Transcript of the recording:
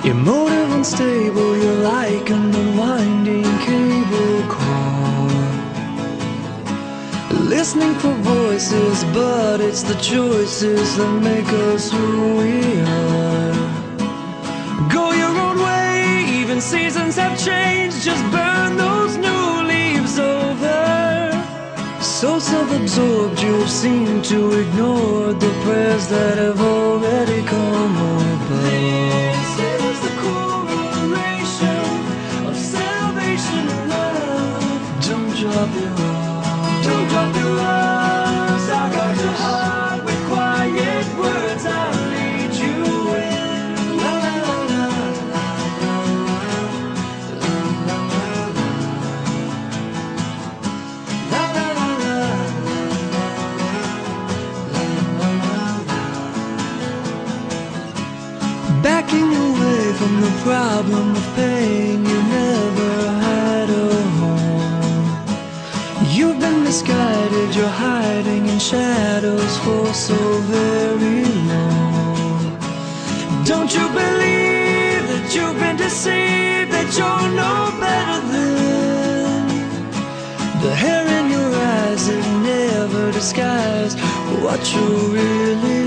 Your motive unstable, you're like an unwinding cable car, listening for voices, but it's the choices that make us who we are. Go your own way, even seasons have changed, just burn those new leaves over. So self-absorbed you've seemed to ignore the prayers that have already come above. Drop your arms. Don't drop your arms. I got your heart with quiet words. I'll lead you in. La la la la la la la la la la. Backing away from the problem of pain, you never had a home. You've been misguided, you're hiding in shadows for so very long. Don't you believe that you've been deceived, that you're no better than the hair in your eyes, it never disguised what you really